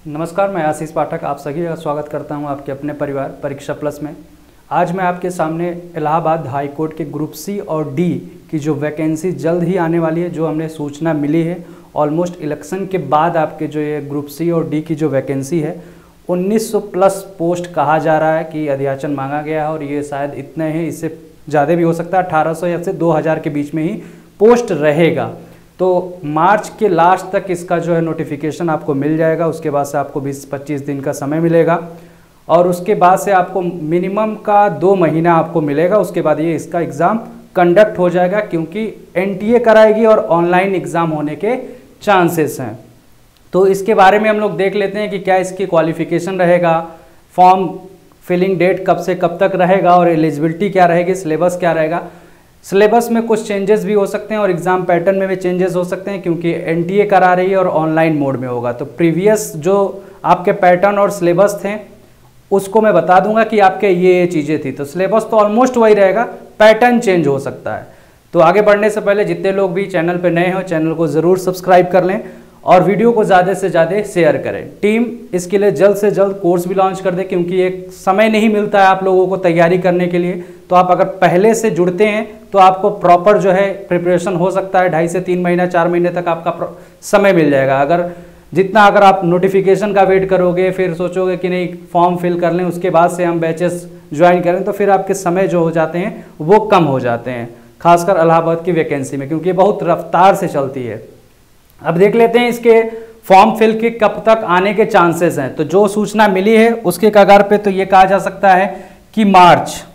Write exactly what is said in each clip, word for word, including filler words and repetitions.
नमस्कार, मैं आशीष पाठक आप सभी का स्वागत करता हूं आपके अपने परिवार परीक्षा प्लस में। आज मैं आपके सामने इलाहाबाद हाई कोर्ट के ग्रुप सी और डी की जो वैकेंसी जल्द ही आने वाली है, जो हमने सूचना मिली है ऑलमोस्ट इलेक्शन के बाद, आपके जो ये ग्रुप सी और डी की जो वैकेंसी है उन्नीस सौ प्लस पोस्ट कहा जा रहा है कि अध्याचन मांगा गया है, और ये शायद इतने हैं, इससे ज़्यादा भी हो सकता है, अठारह सौ या से दो हज़ार के बीच में ही पोस्ट रहेगा। तो मार्च के लास्ट तक इसका जो है नोटिफिकेशन आपको मिल जाएगा। उसके बाद से आपको बीस पच्चीस दिन का समय मिलेगा, और उसके बाद से आपको मिनिमम का दो महीना आपको मिलेगा। उसके बाद ये इसका एग्ज़ाम कंडक्ट हो जाएगा, क्योंकि एनटीए कराएगी और ऑनलाइन एग्ज़ाम होने के चांसेस हैं। तो इसके बारे में हम लोग देख लेते हैं कि क्या इसकी क्वालिफिकेशन रहेगा, फॉर्म फिलिंग डेट कब से कब तक रहेगा, और एलिजिबिलिटी क्या रहेगी, सिलेबस क्या रहेगा। सिलेबस में कुछ चेंजेस भी हो सकते हैं और एग्ज़ाम पैटर्न में भी चेंजेस हो सकते हैं, क्योंकि एनटीए करा रही है और ऑनलाइन मोड में होगा। तो प्रीवियस जो आपके पैटर्न और सिलेबस थे उसको मैं बता दूंगा कि आपके ये ये चीज़ें थी। तो सिलेबस तो ऑलमोस्ट वही रहेगा, पैटर्न चेंज हो सकता है। तो आगे बढ़ने से पहले जितने लोग भी चैनल पर नए हो, चैनल को ज़रूर सब्सक्राइब कर लें और वीडियो को ज़्यादा से ज़्यादा शेयर करें। टीम इसके लिए जल्द से जल्द कोर्स भी लॉन्च कर दे, क्योंकि एक समय नहीं मिलता है आप लोगों को तैयारी करने के लिए। तो आप अगर पहले से जुड़ते हैं तो आपको प्रॉपर जो है प्रिपरेशन हो सकता है, ढाई से तीन महीना चार महीने तक आपका समय मिल जाएगा। अगर जितना अगर आप नोटिफिकेशन का वेट करोगे, फिर सोचोगे कि नहीं फॉर्म फिल कर लें उसके बाद से हम बैचेस ज्वाइन करें, तो फिर आपके समय जो हो जाते हैं वो कम हो जाते हैं, खासकर इलाहाबाद की वैकेंसी में, क्योंकि बहुत रफ्तार से चलती है। अब देख लेते हैं इसके फॉर्म फिल के कब तक आने के चांसेस हैं। तो जो सूचना मिली है उसके कगार पे तो ये कहा जा सकता है कि मार्च,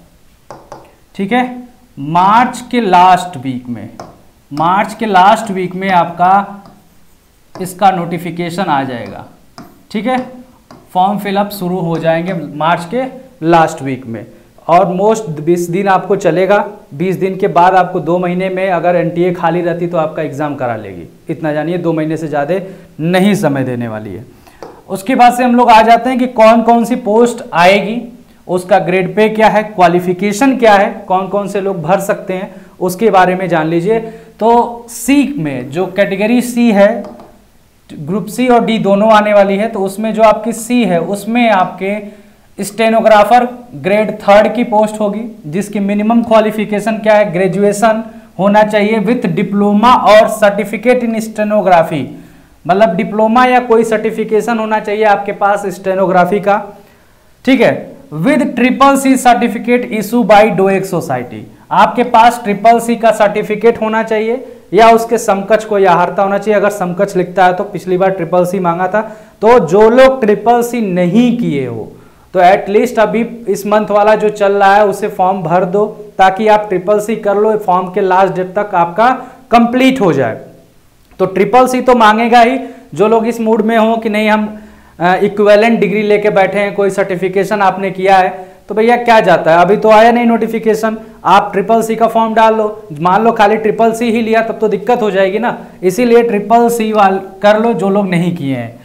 ठीक है, मार्च के लास्ट वीक में, मार्च के लास्ट वीक में आपका इसका नोटिफिकेशन आ जाएगा। ठीक है, फॉर्म फिलअप शुरू हो जाएंगे मार्च के लास्ट वीक में, और मोस्ट बीस दिन आपको चलेगा। बीस दिन के बाद आपको दो महीने में अगर एनटीए खाली रहती तो आपका एग्ज़ाम करा लेगी, इतना जानिए, दो महीने से ज़्यादा नहीं समय देने वाली है। उसके बाद से हम लोग आ जाते हैं कि कौन कौन सी पोस्ट आएगी, उसका ग्रेड पे क्या है, क्वालिफिकेशन क्या है, कौन कौन से लोग भर सकते हैं, उसके बारे में जान लीजिए। तो सी में जो कैटेगरी सी है, ग्रुप सी और डी दोनों आने वाली है, तो उसमें जो आपकी सी है उसमें आपके स्टेनोग्राफर ग्रेड थर्ड की पोस्ट होगी, जिसकी मिनिमम क्वालिफिकेशन क्या है, ग्रेजुएशन होना चाहिए विथ डिप्लोमा और सर्टिफिकेट इन स्टेनोग्राफी, मतलब डिप्लोमा या कोई सर्टिफिकेशन होना चाहिए आपके पास स्टेनोग्राफी का। ठीक है, with triple C certificate issue by DOEACC society, आपके पास ट्रिपल सी का सर्टिफिकेट होना चाहिए या उसके समकक्ष को याहर्ता होना चाहिए। अगर समकक्ष लिखता है तो पिछली बार ट्रिपल सी मांगा था, तो जो लोग ट्रिपल सी नहीं किए हो तो एटलीस्ट अभी इस मंथ वाला जो चल रहा है उसे फॉर्म भर दो, ताकि आप ट्रिपल सी कर लो, फॉर्म के लास्ट डेट तक आपका कंप्लीट हो जाए। तो ट्रिपल सी तो मांगेगा ही। जो लोग इस मूड में हो कि नहीं हम इक्विवेलेंट डिग्री लेके बैठे हैं, कोई सर्टिफिकेशन आपने किया है, तो भैया क्या जाता है, अभी तो आया नहीं नोटिफिकेशन, आप ट्रिपल सी का फॉर्म डाल लो। मान लो खाली ट्रिपल सी ही लिया तब तो दिक्कत हो जाएगी ना, इसीलिए ट्रिपल सी वाल कर लो जो लोग नहीं किए हैं।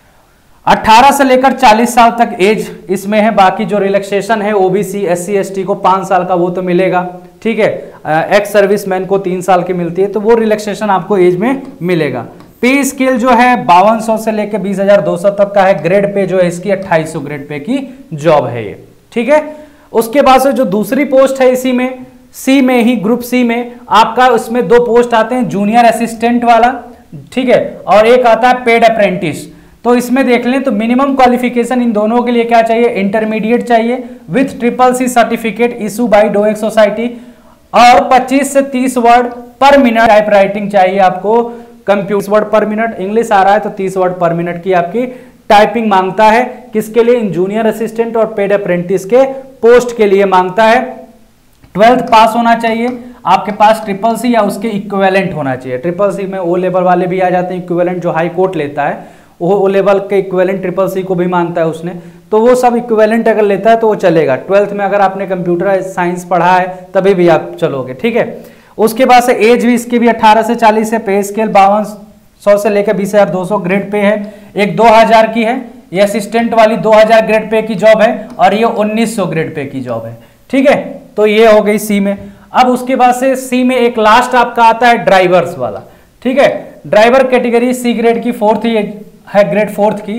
अठारह से लेकर चालीस साल तक एज इसमें है। बाकी जो रिलैक्सेशन है ओबीसी एससी एसटी को पाँच साल का वो तो मिलेगा। ठीक है, एक्स सर्विसमैन को तीन साल की मिलती है, तो वो रिलैक्सेशन आपको एज में मिलेगा। पे स्केल जो है बावन सौ से लेकर बीस हजार दो सौ तक का है। ग्रेड पे जो है इसकी अट्ठाईस सौ ग्रेड पे की जॉब है ये। ठीक है, उसके बाद से जो दूसरी पोस्ट है इसी में सी में ही, ग्रुप सी में आपका, उसमें दो पोस्ट आते हैं, जूनियर असिस्टेंट वाला, ठीक है, और एक आता है पेड अप्रेंटिस। तो इसमें देख लें तो मिनिमम क्वालिफिकेशन इन दोनों के लिए क्या चाहिए, इंटरमीडिएट चाहिए with triple C certificate issue by DOEACC society, और पच्चीस से तीस वर्ड पर मिनट टाइप राइटिंग चाहिए आपको, कंप्यूटर वर्ड पर मिनट, इंग्लिश आ रहा है तो तीस वर्ड पर मिनट की आपकी टाइपिंग मांगता है। किसके लिए, जूनियर असिस्टेंट और पेड अप्रेंटिस के पोस्ट के लिए मांगता है। ट्वेल्थ पास होना चाहिए आपके पास, ट्रिपल सी या उसके इक्विवेलेंट होना चाहिए। ट्रिपल सी में ओ लेवल वाले भी आ जाते हैं, इक्विवेलेंट जो हाई कोर्ट लेता है वो ओ लेवल के इक्विवेलेंट ट्रिपल सी को भी मांगता है उसने, तो वो सब इक्विवेलेंट अगर लेता है तो वो चलेगा। ट्वेल्थ में अगर आपने कंप्यूटर साइंस पढ़ा है तभी भी आप चलोगे। ठीक है, उसके बाद से एज भी इसकी भी अठारह से चालीस है। पे स्केल बावन सौ से लेकर बीस हजार दो सौ ग्रेड पे है। एक दो हजार की है, ये असिस्टेंट वाली दो हजार ग्रेड पे की जॉब है, और ये उन्नीस सौ ग्रेड पे की जॉब है। ठीक है, तो ये हो गई सी में। अब उसके बाद से सी में एक लास्ट आपका आता है ड्राइवर्स वाला। ठीक है, ड्राइवर कैटेगरी सी ग्रेड की फोर्थ है, ग्रेड फोर्थ की,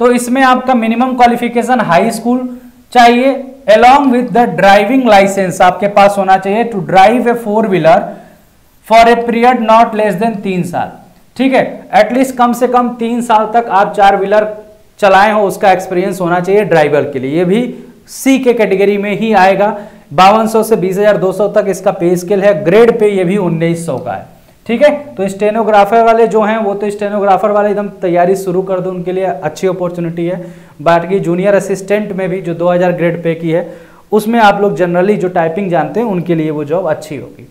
तो इसमें आपका मिनिमम क्वालिफिकेशन हाई स्कूल चाहिए, along with the driving licence आपके पास होना चाहिए to drive a four wheeler for a period not less than तीन साल। ठीक है, एटलीस्ट कम से कम तीन साल तक आप चार व्हीलर चलाए हो, उसका एक्सपीरियंस होना चाहिए ड्राइवर के लिए। ये भी सी के कैटेगरी में ही आएगा। बावन सौ से बीस हजार दो सौ तक इसका पे स्केल है। ग्रेड पे ये भी उन्नीस सौ का है। ठीक है, तो स्टेनोग्राफर वाले जो हैं वो तो स्टेनोग्राफर वाले एकदम तैयारी शुरू कर दो, उनके लिए अच्छी अपॉर्चुनिटी है। बाकी जूनियर असिस्टेंट में भी जो दो हज़ार ग्रेड पे की है, उसमें आप लोग जनरली जो टाइपिंग जानते हैं उनके लिए वो जॉब अच्छी होगी।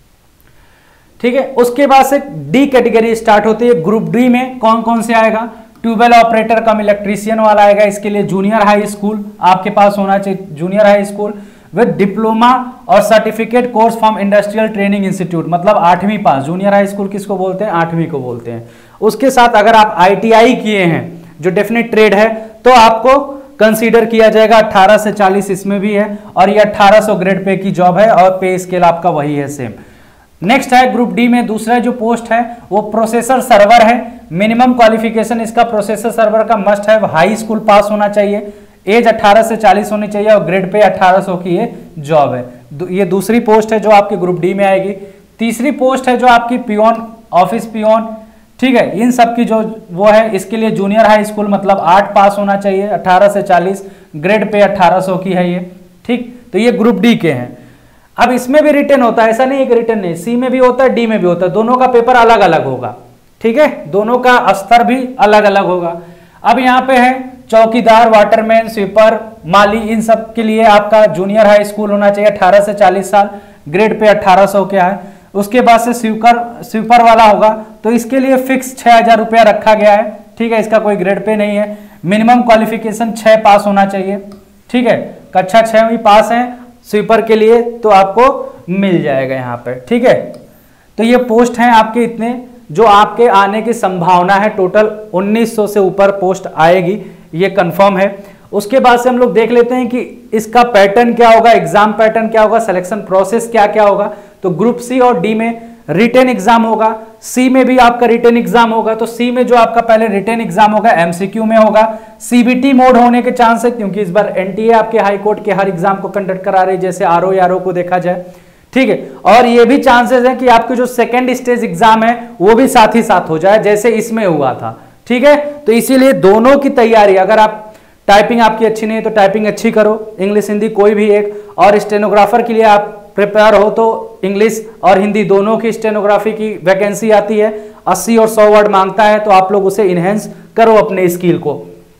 ठीक है, उसके बाद से डी कैटेगरी स्टार्ट होती है। ग्रुप डी में कौन कौन से आएगा? ट्यूबवेल ऑपरेटर कम इलेक्ट्रीशियन वाला आएगा। इसके लिए जूनियर हाई स्कूल आपके पास होना चाहिए, junior high school with diploma और certificate course from industrial training institute, मतलब आठवीं पास। जूनियर हाई स्कूल किसको बोलते हैं? आठवीं को बोलते हैं। उसके साथ अगर आप आईटीआई किए हैं जो डेफिनेट ट्रेड है, तो आपको कंसीडर किया जाएगा। अठारह से चालीस इसमें भी है, और ये अठारह सौ ग्रेड पे की जॉब है, और पे स्केल आपका वही है सेम। नेक्स्ट है ग्रुप डी में दूसरा जो पोस्ट है वो प्रोसेसर सर्वर है। मिनिमम क्वालिफिकेशन इसका प्रोसेसर सर्वर का मस्ट है, हाई स्कूल पास होना चाहिए। एज अठारह से चालीस होनी चाहिए, और ग्रेड पे अठारह सौ की ये जॉब है। ये दूसरी पोस्ट है जो आपके ग्रुप डी में आएगी। तीसरी पोस्ट है जो आपकी पियोन, ऑफिस पियोन। ठीक है, इन सब की जो वो है, इसके लिए जूनियर हाई स्कूल मतलब आठ पास होना चाहिए, अठारह से चालीस, ग्रेड पे अठारह सौ की है ये। ठीक, तो ये ग्रुप डी के हैं। अब इसमें भी रिटर्न होता है, ऐसा नहीं है कि रिटर्न नहीं, सी में भी होता है, डी में भी होता है, दोनों का पेपर अलग अलग होगा। ठीक है, दोनों का स्तर भी अलग अलग होगा। अब यहाँ पे है चौकीदार, वाटरमैन, स्वीपर, माली, इन सब के लिए आपका जूनियर हाई स्कूल होना चाहिए, अठारह से चालीस साल, ग्रेड पे अठारह सौ क्या है। उसके बाद से स्वीपर स्वीपर वाला होगा, तो इसके लिए फिक्स छह हजार रुपया रखा गया है। ठीक है, इसका कोई ग्रेड पे नहीं है। मिनिमम क्वालिफिकेशन छह पास होना चाहिए। ठीक है, कक्षा छह में पास है स्वीपर के लिए, तो आपको मिल जाएगा यहाँ पे। ठीक है, तो ये पोस्ट हैं आपके इतने, जो आपके आने की संभावना है। टोटल उन्नीस सौ से ऊपर पोस्ट आएगी, ये कंफर्म है। उसके बाद से हम लोग देख लेते हैं कि इसका पैटर्न क्या होगा, एग्जाम पैटर्न क्या होगा, सिलेक्शन प्रोसेस क्या क्या होगा। तो ग्रुप सी और डी में रिटन एग्जाम होगा, सी में भी आपका रिटन एग्जाम होगा। तो सी में जो आपका पहले रिटन एग्जाम होगा एमसीक्यू में होगा, सीबीटी मोड होने के चांस है, क्योंकि इस बार एनटीए आपके हाई कोर्ट के हर एग्जाम को कंडक्ट करा रही है, जैसे आरओ आरओ को देखा जाए। ठीक है, और ये भी चांसेस है कि आपके जो सेकंड स्टेज एग्जाम है वो भी साथ ही साथ हो जाए, जैसे इसमें हुआ था। ठीक है, तो इसीलिए दोनों की तैयारी, अगर आप टाइपिंग आपकी अच्छी नहीं है तो टाइपिंग अच्छी करो, इंग्लिश हिंदी कोई भी एक, और स्टेनोग्राफर के लिए आप प्रिपेयर हो तो इंग्लिश और हिंदी दोनों की स्टेनोग्राफी की वैकेंसी आती है, अस्सी और सौ वर्ड मांगता है, तो आप लोग उसे इनहेंस करो अपने स्किल को।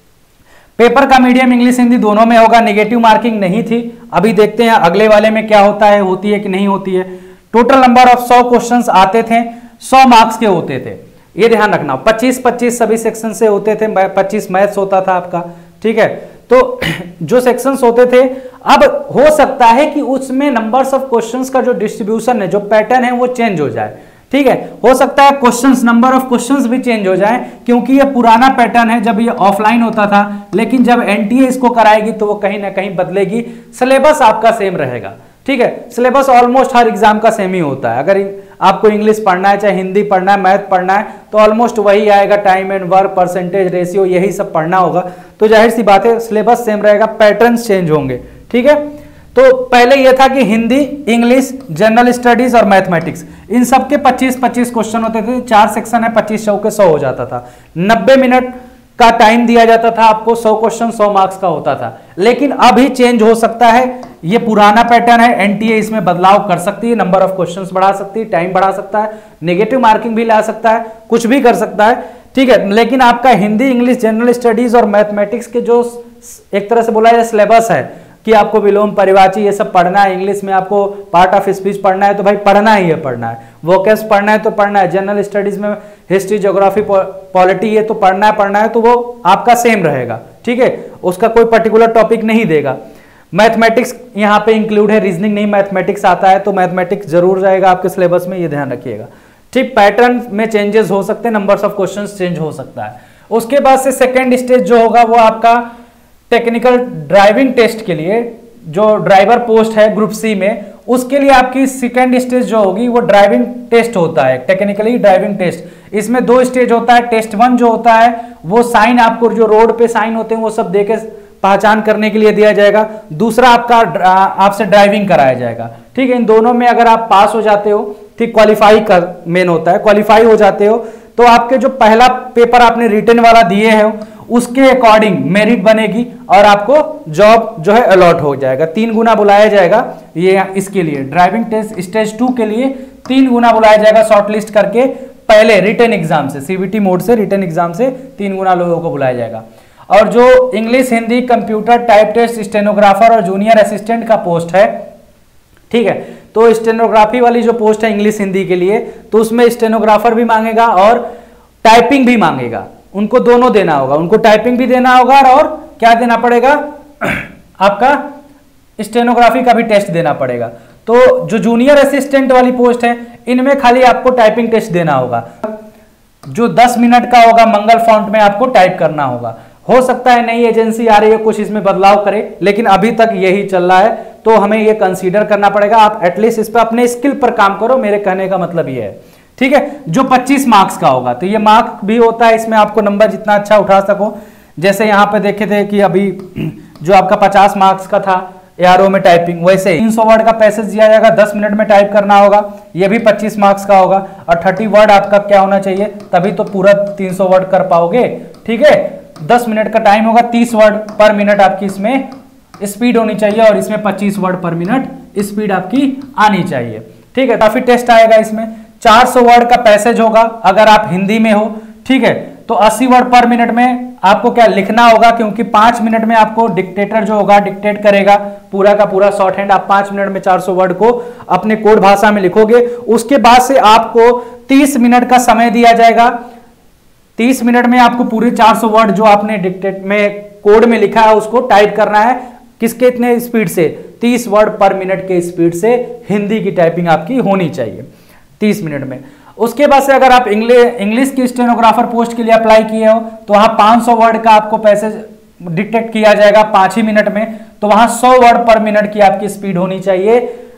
पेपर का मीडियम इंग्लिश हिंदी दोनों में होगा, नेगेटिव मार्किंग नहीं थी। अभी देखते हैं अगले वाले में क्या होता है, होती है कि नहीं होती है। टोटल नंबर ऑफ सौ क्वेश्चंस आते थे, सौ मार्क्स के होते थे, ये ध्यान रखना। पच्चीस पच्चीस सभी सेक्शन से होते थे, पच्चीस मैथ्स होता था आपका। ठीक है, तो जो सेक्शंस होते थे, अब हो सकता है कि उसमें नंबर्स ऑफ क्वेश्चंस का जो डिस्ट्रीब्यूशन है, जो पैटर्न है, वो चेंज हो जाए। ठीक है, हो सकता है क्वेश्चंस, नंबर ऑफ क्वेश्चंस भी चेंज हो जाए, क्योंकि ये पुराना पैटर्न है जब ये ऑफलाइन होता था, लेकिन जब एनटीए इसको कराएगी तो वो कहीं ना कहीं बदलेगी। सिलेबस आपका सेम रहेगा। ठीक है, सिलेबस ऑलमोस्ट हर एग्जाम का सेम ही होता है। अगर आपको इंग्लिश पढ़ना है, चाहे हिंदी पढ़ना है, मैथ पढ़ना है, तो ऑलमोस्ट वही आएगा। Time and work, percentage, ratio, यही सब पढ़ना होगा। तो जाहिर सी बात है सिलेबस सेम रहेगा, पैटर्न्स चेंज होंगे। ठीक है, तो पहले यह था कि हिंदी, इंग्लिश, जनरल स्टडीज और मैथमेटिक्स, इन सब के पच्चीस पच्चीस क्वेश्चन होते थे। चार सेक्शन है, पच्चीस सौ के सौ हो जाता था। नब्बे मिनट का टाइम दिया जाता था आपको, सौ क्वेश्चन सौ मार्क्स का होता था। लेकिन अभी चेंज हो सकता है, ये पुराना पैटर्न है, एनटीए इसमें बदलाव कर सकती है, नंबर ऑफ क्वेश्चंस बढ़ा सकती है, टाइम बढ़ा सकता है, नेगेटिव मार्किंग भी ला सकता है, कुछ भी कर सकता है। ठीक है, लेकिन आपका हिंदी, इंग्लिश, जनरल स्टडीज और मैथमेटिक्स के जो एक तरह से बोला जाए सिलेबस है कि आपको विलोम, परिवाची ये सब पढ़ना है, इंग्लिश में आपको पार्ट ऑफ स्पीच पढ़ना है तो भाई पढ़ना ही है, पढ़ना है, वोकेब्स पढ़ना है तो पढ़ना है, जनरल स्टडीज में हिस्ट्री, ज्योग्राफी, पॉलिटी ये तो पढ़ना है पढ़ना है तो वो आपका सेम रहेगा। ठीक है, उसका कोई पर्टिकुलर टॉपिक नहीं देगा। मैथमेटिक्स यहाँ पे इंक्लूड है, रीजनिंग नहीं, मैथमेटिक्स आता है तो मैथमेटिक्स जरूर जाएगा आपके सिलेबस में, ये ध्यान रखिएगा। ठीक, पैटर्न में चेंजेस हो सकते हैं, नंबर्स ऑफ क्वेश्चंस चेंज हो सकता है। उसके बाद से सेकेंड स्टेज जो होगा वो आपका टेक्निकल ड्राइविंग टेस्ट के लिए जो ड्राइवर पोस्ट है ग्रुप सी में, उसके लिए आपकी सेकेंड स्टेज जो होगी वो ड्राइविंग टेस्ट होता है, टेक्निकली ड्राइविंग टेस्ट। इसमें दो स्टेज होता है। टेस्ट वन जो होता है वो साइन, आपको जो रोड पे साइन होते हैं वो सब देके पहचान करने के लिए दिया जाएगा। दूसरा आपका आपसे ड्राइविंग कराया जाएगा, ठीक है। इन दोनों में अगर आप पास हो जाते हो, ठीक, क्वालिफाई का मेन होता है, क्वालिफाई हो जाते हो तो आपके जो पहला पेपर आपने रिटन वाला दिए हैं उसके अकॉर्डिंग मेरिट बनेगी और आपको जॉब जो है अलॉट हो जाएगा। तीन गुना बुलाया जाएगा ये इसके लिए, ड्राइविंग टेस्ट स्टेज टू के लिए तीन गुना बुलाया जाएगा शॉर्टलिस्ट करके। पहले रिटन एग्जाम से, सीबीटी मोड से रिटन एग्जाम से तीन गुना लोगों को बुलाया जाएगा। और जो English, Hindi, computer type test, stenographer और जूनियर असिस्टेंट का पोस्ट है, ठीक है, तो स्टेनोग्राफी वाली जो पोस्ट है इंग्लिश हिंदी के लिए, तो उसमें स्टेनोग्राफर भी मांगेगा और टाइपिंग भी मांगेगा। उनको दोनों देना होगा, उनको टाइपिंग भी देना होगा और क्या देना पड़ेगा आपका स्टेनोग्राफी का भी टेस्ट देना पड़ेगा। तो जो जूनियर असिस्टेंट वाली पोस्ट है इनमें खाली आपको टाइपिंग टेस्ट देना होगा, जो दस मिनट का होगा, मंगल फॉन्ट में आपको टाइप करना होगा। हो सकता है नई एजेंसी आ रही है कुछ इसमें बदलाव करे, लेकिन अभी तक यही चल रहा है, तो हमें ये कंसीडर करना पड़ेगा। आप एटलीस्ट इस पर अपने स्किल पर काम करो, मेरे कहने का मतलब ये है, ठीक है। जो पच्चीस मार्क्स का होगा, तो ये मार्क भी होता है, इसमें आपको नंबर जितना अच्छा उठा सको। जैसे यहाँ पे देखे थे कि अभी जो आपका पचास मार्क्स का था एआरओ में टाइपिंग, वैसे तीन सौ वर्ड का पैसेज दिया जाएगा, दस मिनट में टाइप करना होगा, ये भी पच्चीस मार्क्स का होगा। और तीस वर्ड आपका क्या होना चाहिए, तभी तो पूरा तीन सौ वर्ड कर पाओगे, ठीक है। दस मिनट का टाइम होगा, तीस वर्ड पर मिनट आपकी इसमें स्पीड होनी चाहिए और इसमें पच्चीस वर्ड पर मिनट स्पीड आपकी आनी चाहिए, ठीक है। काफी टेस्ट आएगा इसमें। चार सौ वर्ड का पैसेज होगा अगर आप हिंदी में हो, ठीक है, तो अस्सी वर्ड पर मिनट में आपको क्या लिखना होगा, क्योंकि पांच मिनट में आपको डिक्टेटर जो होगा डिक्टेट करेगा पूरा का पूरा शॉर्ट हैंड। आप पांच मिनट में चार सौ वर्ड को अपने कोड भाषा में लिखोगे। उसके बाद से आपको तीस मिनट का समय दिया जाएगा। तीस मिनट में आपको पूरे चार सौ वर्ड जो आपने डिक्टेट में कोड में लिखा है उसको टाइप करना है। किसके इतने स्पीड से, तीस वर्ड पर मिनट के स्पीड से हिंदी की टाइपिंग आपकी होनी चाहिए तीस मिनट में। उसके बाद से अगर आप इंग्लिश इंग्लिश की स्टेनोग्राफर पोस्ट के लिए अप्लाई किए हो तो वहां पाँच सौ वर्ड का आपको पैसेज डिक्टेट किया जाएगा पांच ही मिनट में, तो वहां सौ वर्ड पर मिनट की आपकी स्पीड होनी चाहिए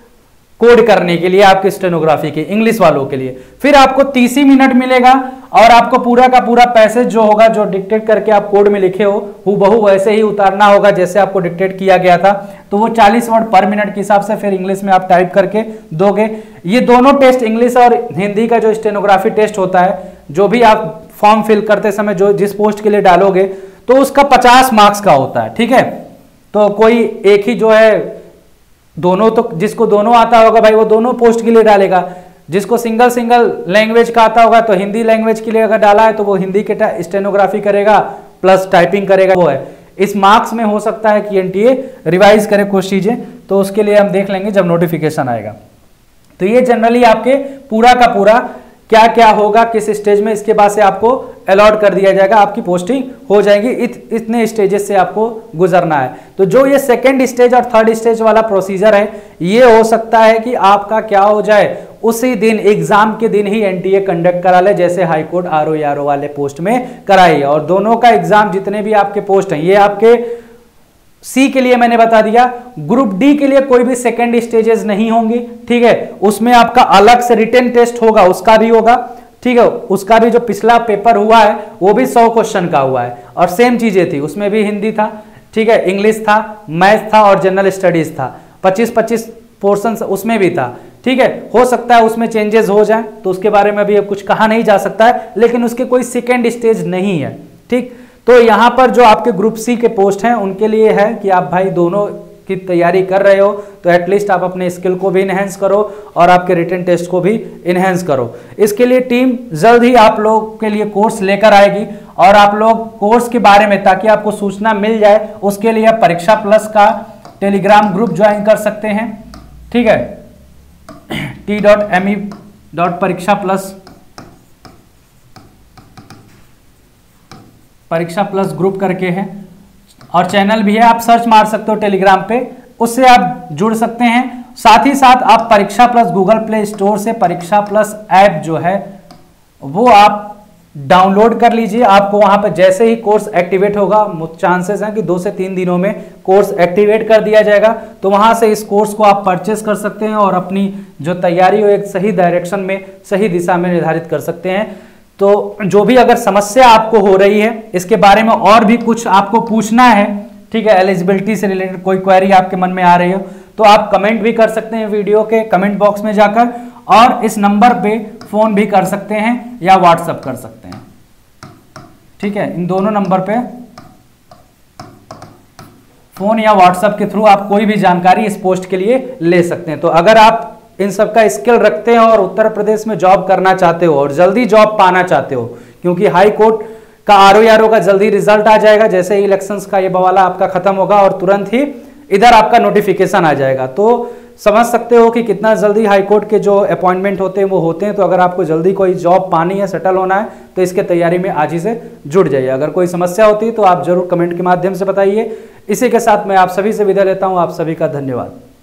कोड करने के लिए, आपके स्टेनोग्राफी के इंग्लिश वालों के लिए। फिर आपको तीस ही मिनट मिलेगा और आपको पूरा का पूरा पैसेज जो होगा, जो डिक्टेट करके आप कोड में लिखे हो, हूबहू वैसे ही उतारना होगा जैसे आपको डिक्टेट किया गया था। तो वो चालीस वर्ड पर मिनट के हिसाब से फिर इंग्लिश में आप टाइप करके दोगे। ये दोनों टेस्ट, इंग्लिश और हिंदी का जो स्टेनोग्राफी टेस्ट होता है, जो भी आप फॉर्म फिल करते समय जो जिस पोस्ट के लिए डालोगे, तो उसका पचास मार्क्स का होता है, ठीक है। तो कोई एक ही जो है, दोनों तो जिसको दोनों आता होगा भाई वो दोनों पोस्ट के लिए डालेगा। जिसको सिंगल सिंगल लैंग्वेज का आता होगा तो हिंदी लैंग्वेज के लिए अगर डाला है तो वो हिंदी के स्टेनोग्राफी करेगा प्लस टाइपिंग करेगा। वो है इस मार्क्स में हो सकता है कि एनटीए रिवाइज करे कुछ चीजें, तो उसके लिए हम देख लेंगे जब नोटिफिकेशन आएगा। तो ये जनरली आपके पूरा का पूरा क्या क्या होगा किस स्टेज में, इसके बाद से आपको अलॉट कर दिया जाएगा, आपकी पोस्टिंग हो जाएगी। इत, इतने स्टेजेस से आपको गुजरना है। तो जो ये सेकंड स्टेज और थर्ड स्टेज वाला प्रोसीजर है, ये हो सकता है कि आपका क्या हो जाए, उसी दिन एग्जाम के दिन ही एनटीए कंडक्ट करा ले, जैसे हाईकोर्ट आरओ आरओ वाले पोस्ट में कराई। और दोनों का एग्जाम जितने भी आपके पोस्ट हैं, ये आपके सी के लिए मैंने बता दिया। ग्रुप डी के लिए कोई भी सेकेंड स्टेजेस नहीं होंगी, ठीक है। उसमें आपका अलग से रिटन टेस्ट होगा, उसका भी होगा, ठीक है। उसका भी जो पिछला पेपर हुआ है वो भी सौ क्वेश्चन का हुआ है और सेम चीजें थी, उसमें भी हिंदी था, ठीक है, इंग्लिश था, मैथ था और जनरल स्टडीज था। पच्चीस पच्चीस पोर्शन उसमें भी था, ठीक है। हो सकता है उसमें चेंजेस हो जाए, तो उसके बारे में भी कुछ कहा नहीं जा सकता है, लेकिन उसके कोई सेकेंड स्टेज नहीं है, ठीक। तो यहाँ पर जो आपके ग्रुप सी के पोस्ट हैं उनके लिए है कि आप भाई दोनों की तैयारी कर रहे हो तो एटलीस्ट आप अपने स्किल को भी इनहेंस करो और आपके रिटन टेस्ट को भी इनहेंस करो। इसके लिए टीम जल्द ही आप लोग के लिए कोर्स लेकर आएगी और आप लोग कोर्स के बारे में, ताकि आपको सूचना मिल जाए, उसके लिए आप परीक्षा प्लस का टेलीग्राम ग्रुप ज्वाइन कर सकते हैं, ठीक है। T dot M E dot Pariksha plus Pariksha plus group करके है और चैनल भी है, आप सर्च मार सकते हो टेलीग्राम पे, उससे आप जुड़ सकते हैं। साथ ही साथ आप परीक्षा प्लस गूगल प्ले स्टोर से परीक्षा प्लस ऐप जो है वो आप डाउनलोड कर लीजिए। आपको वहां पर जैसे ही कोर्स एक्टिवेट होगा, चांसेस हैं कि दो से तीन दिनों में कोर्स एक्टिवेट कर दिया जाएगा, तो वहां से इस कोर्स को आप परचेस कर सकते हैं और अपनी जो तैयारी हो एक सही डायरेक्शन में, सही दिशा में निर्धारित कर सकते हैं। तो जो भी अगर समस्या आपको हो रही है, इसके बारे में और भी कुछ आपको पूछना है, ठीक है, एलिजिबिलिटी से रिलेटेड कोई क्वेरी आपके मन में आ रही हो, तो आप कमेंट भी कर सकते हैं वीडियो के कमेंट बॉक्स में जाकर, और इस नंबर पे फोन भी कर सकते हैं या व्हाट्सएप कर सकते हैं, ठीक है। इन दोनों नंबर पे फोन या व्हाट्सएप के थ्रू आप कोई भी जानकारी इस पोस्ट के लिए ले सकते हैं। तो अगर आप इन सब का स्किल रखते हैं और उत्तर प्रदेश में जॉब करना चाहते हो और जल्दी जॉब पाना चाहते हो, क्योंकि हाई कोर्ट का आर ओ आर ओ का जल्दी रिजल्ट आ जाएगा, जैसे ही इलेक्शंस का ये बवाला आपका खत्म होगा और तुरंत ही इधर आपका नोटिफिकेशन आ जाएगा, तो समझ सकते हो कि कितना जल्दी हाई कोर्ट के जो अपॉइंटमेंट होते हैं वो होते हैं। तो अगर आपको जल्दी कोई जॉब पानी है, सेटल होना है, तो इसके तैयारी में आज ही से जुड़ जाइए। अगर कोई समस्या होती है तो आप जरूर कमेंट के माध्यम से बताइए। इसी के साथ मैं आप सभी से विदा लेता हूं। आप सभी का धन्यवाद।